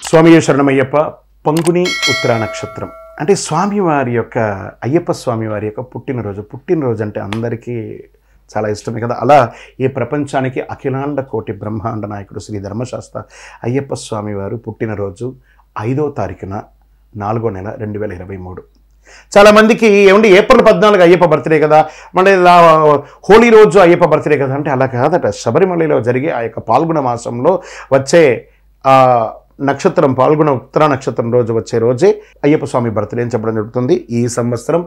స్వామి శరణమయ్యప్ప పంగుని ఉత్తర నక్షత్రం అంటే స్వామివారి యొక్క అయ్యప్ప స్వామివారి యొక్క పుట్టినరోజు అంటే అందరికీ చాలా ఇష్టమే కదా. అలా ఈ ప్రపంచానికి అఖిలాండ కోటి బ్రహ్మాండ నాయకుడు శ్రీ ధర్మశాస్త్ర అయ్యప్ప స్వామివారు పుట్టినరోజు 5వ తారీఖున 4వ నెల 2023. చాలామందికి ఏమండి ఏప్రిల్ 14 అయ్యప్ప బర్త్డే కదా, మళ్ళీ హోలీ రోజు అయ్యప్ప బర్త్డే కదా అంటే అలా కాదట. శబరిమలలో జరిగే ఆ యొక్క పాల్గొన మాసంలో వచ్చే నక్షత్రం పాల్గొన ఉత్తర నక్షత్రం రోజు వచ్చే రోజే అయ్యప్ప స్వామి బర్త్డే అని చెప్పడం జరుగుతుంది. ఈ సంవత్సరం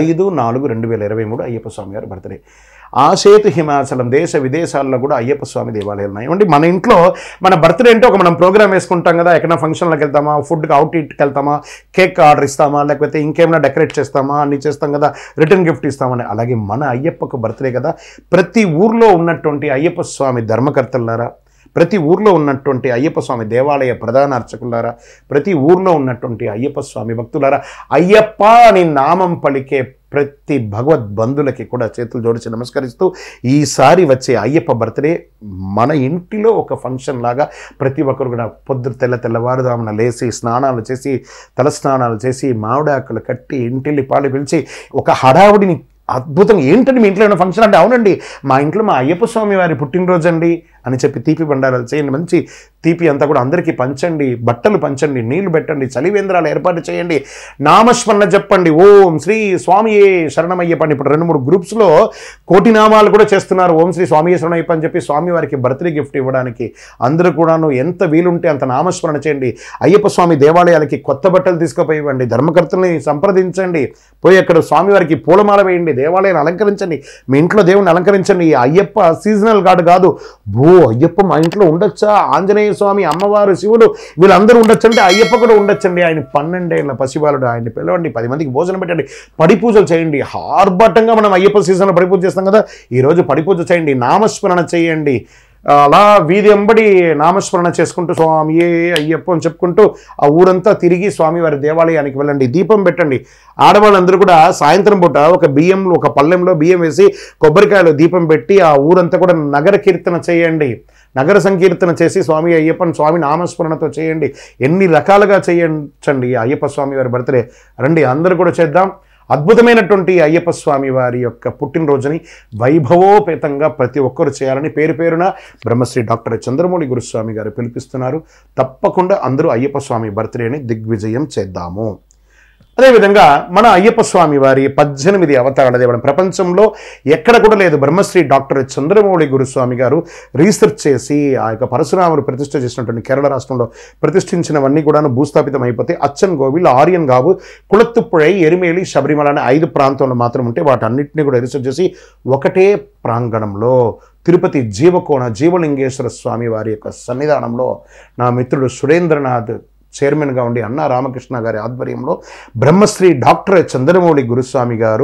5/4/2023 అయ్యప్ప స్వామి గారి బర్త్డే. ఆసేతు హిమాచలం దేశ విదేశాల్లో కూడా అయ్యప్ప స్వామి దేవాలయాలు ఉన్నాయి. ఏమండి మన ఇంట్లో మన బర్త్డే అంటే మనం ప్రోగ్రామ్ వేసుకుంటాం కదా, ఎక్కడైనా ఫంక్షన్లకు వెళ్తామా, ఫుడ్కి అవుట్ ఇట్కి వెళ్తామా, కేక్ ఆర్డర్ ఇస్తామా, లేకపోతే ఇంకేమైనా డెకరేట్ చేస్తామా, అన్ని చేస్తాం కదా, రిటర్న్ గిఫ్ట్ ఇస్తామని. అలాగే మన అయ్యప్పకు బర్త్డే కదా, ప్రతి ఊర్లో ఉన్నటువంటి అయ్యప్ప స్వామి ధర్మకర్తలారా, ప్రతి ఊర్లో ఉన్నటువంటి అయ్యప్ప స్వామి దేవాలయ ప్రధాన అర్చకులారా, ప్రతి ఊర్లో ఉన్నటువంటి అయ్యప్ప స్వామి భక్తులారా, అయ్యప్ప అని నామం పలికే ప్రతి భగవద్బంధులకి కూడా చేతులు జోడించి నమస్కరిస్తూ ఈసారి వచ్చే అయ్యప్ప బర్త్డే మన ఇంటిలో ఒక ఫంక్షన్ లాగా ప్రతి ఒక్కరు కూడా తెల్లవారుదామున లేచి స్నానాలు చేసి తలస్నానాలు చేసి మామిడాకులు కట్టి ఇంటిల్లి పాలు పిలిచి ఒక హడావుడిని అద్భుతంగా ఏంటంటే మీ ఇంట్లో ఏమైనా ఫంక్షన్ అంటే అవునండి మా ఇంట్లో మా అయ్యప్ప స్వామి వారి పుట్టినరోజు అండి అని చెప్పి తీపి బండారాలు చేయండి, మంచి తీపి అంతా కూడా అందరికీ పంచండి, బట్టలు పంచండి, నీళ్లు పెట్టండి, చలివేంద్రాలు ఏర్పాటు చేయండి, నామస్మరణ చెప్పండి, ఓం శ్రీ స్వామియే శరణమయ్యప్ప అని. ఇప్పుడు 2-3 గ్రూప్స్లో కోటి నామాలు కూడా చేస్తున్నారు, ఓం శ్రీ స్వామియే శరణమయ్యప్ప అని చెప్పి స్వామి వారికి బర్త్డే గిఫ్ట్ ఇవ్వడానికి. అందరూ కూడాను ఎంత వీలుంటే అంత నామస్మరణ చేయండి, అయ్యప్ప స్వామి దేవాలయాలకి కొత్త బట్టలు తీసుకుపోయి ఇవ్వండి, ధర్మకర్తల్ని సంప్రదించండి, పోయి అక్కడ స్వామివారికి పూలమాల వేయండి, దేవాలయాన్ని అలంకరించండి, మీ ఇంట్లో దేవుని అలంకరించండి. ఈ అయ్యప్ప సీజనల్ గాడ్ కాదు, అయ్యప్ప మా ఇంట్లో ఉండొచ్చా, ఆంజనేయ స్వామి, అమ్మవారు, శివుడు వీళ్ళందరూ ఉండొచ్చంటే అయ్యప్ప కూడా ఉండొచ్చండి. ఆయన 12 ఏళ్ల పసిబాలుడు, ఆయన్ని పిలవండి, 10 మందికి భోజనం పెట్టండి, పడి పూజలు చేయండి. ఆర్భాటంగా మనం అయ్యప్ప సీజన్లో పడి పూజ చేస్తాం కదా, ఈరోజు పడి పూజ చేయండి, నామస్మరణ చేయండి. అలా వీధి వెంబడి నామస్మరణ చేసుకుంటూ స్వామియే అయ్యప్ప అని చెప్పుకుంటూ ఆ ఊరంతా తిరిగి స్వామివారి దేవాలయానికి వెళ్ళండి, దీపం పెట్టండి. ఆడవాళ్ళందరూ కూడా సాయంత్రం పూట ఒక పళ్ళెంలో బియ్యం వేసి కొబ్బరికాయలు దీపం పెట్టి ఆ ఊరంతా కూడా నగర కీర్తన చేయండి, నగర సంకీర్తన చేసి స్వామి అయ్యప్పని స్వామి నామస్మరణతో చేయండి. ఎన్ని రకాలుగా చేయించండి అయ్యప్ప స్వామి వారి బర్త్డే. రండి అందరూ కూడా చేద్దాం. అద్భుతమైనటువంటి అయ్యప్ప స్వామి వారి యొక్క పుట్టినరోజుని వైభవోపేతంగా ప్రతి ఒక్కరు చేయాలని పేరున బ్రహ్మశ్రీ డాక్టర్ చంద్రమౌళి గురుస్వామి గారు పిలిపిస్తున్నారు. తప్పకుండా అందరూ అయ్యప్ప స్వామి బర్త్డేని దిగ్విజయం చేద్దాము. అదేవిధంగా మన అయ్యప్ప స్వామి వారి 18 అవతారాల దేవుడు ప్రపంచంలో ఎక్కడ కూడా లేదు. బ్రహ్మశ్రీ డాక్టర్ చంద్రమౌళి గురుస్వామి గారు రీసెర్చ్ చేసి ఆ యొక్క పరశురాముడు ప్రతిష్ఠ చేసినటువంటి కేరళ రాష్ట్రంలో ప్రతిష్ఠించినవన్నీ కూడా భూస్థాపితం అయిపోతే అచ్చన్ కోవిల్, ఆర్యన్ గావు, కుళత్తుపుഴై, ఎరిమేలి, శబరిమల అనే 5 ప్రాంతంలో మాత్రం ఉంటే వాటన్నింటినీ కూడా రీసెర్చ్ చేసి ఒకటే ప్రాంగణంలో తిరుపతి జీవలింగేశ్వర స్వామి వారి యొక్క సన్నిధానంలో నా మిత్రుడు సురేంద్రనాథ్ చైర్మన్గా ఉండి అన్నా రామకృష్ణ గారి ఆధ్వర్యంలో బ్రహ్మశ్రీ డాక్టర్ చంద్రమౌళి గురుస్వామి గారు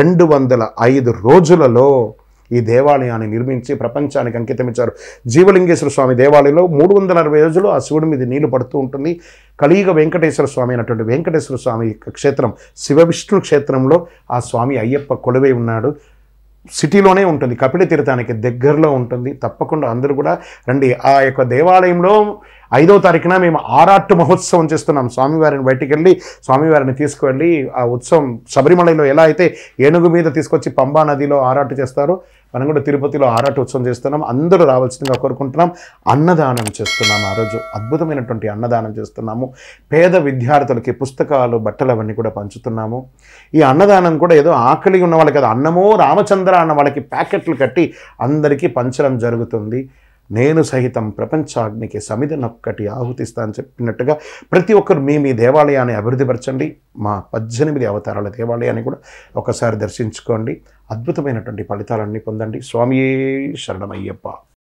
205 రోజులలో ఈ దేవాలయాన్ని నిర్మించి ప్రపంచానికి అంకితమిచ్చారు. జీవలింగేశ్వర స్వామి దేవాలయంలో 360 రోజులు ఆ శివుడి మీద నీళ్లు పడుతూ ఉంటుంది. కలియుగ వెంకటేశ్వర స్వామి అయినటువంటి వెంకటేశ్వర స్వామి క్షేత్రం శివ విష్ణు క్షేత్రంలో ఆ స్వామి అయ్యప్ప కొలువై ఉన్నాడు. సిటీలోనే ఉంటుంది, కపిల తీర్థానికి దగ్గరలో ఉంటుంది. తప్పకుండా అందరూ కూడా రండి. ఆ యొక్క దేవాలయంలో 5వ తారీఖున మేము ఆరాటు మహోత్సవం చేస్తున్నాం. స్వామివారిని బయటికి వెళ్ళి స్వామివారిని తీసుకువెళ్ళి ఆ ఉత్సవం శబరిమలలో ఎలా అయితే ఏనుగు మీద తీసుకొచ్చి పంబా నదిలో ఆరాటు చేస్తారో మనం కూడా తిరుపతిలో ఆరాటు ఉత్సవం చేస్తున్నాం. అందరూ రావాల్సిందిగా కోరుకుంటున్నాం. అన్నదానం చేస్తున్నాం. ఆ రోజు అద్భుతమైనటువంటి అన్నదానం చేస్తున్నాము. పేద విద్యార్థులకి పుస్తకాలు, బట్టలు అవన్నీ కూడా పంచుతున్నాము. ఈ అన్నదానం కూడా ఏదో ఆకలి ఉన్న వాళ్ళకి కదా, అన్నమో రామచంద్ర అన్న వాళ్ళకి ప్యాకెట్లు కట్టి అందరికీ పంచడం జరుగుతుంది. నేను సహితం ప్రపంచాగ్నికి సమిధనొక్కటి ఆహుతిస్తా అని చెప్పినట్టుగా ప్రతి ఒక్కరు మీ దేవాలయాన్ని అభివృద్ధిపరచండి. మా 18 అవతారాల దేవాలయాన్ని కూడా ఒకసారి దర్శించుకోండి. అద్భుతమైనటువంటి ఫలితాలన్నీ పొందండి. స్వామియే శరణమయ్యప్ప.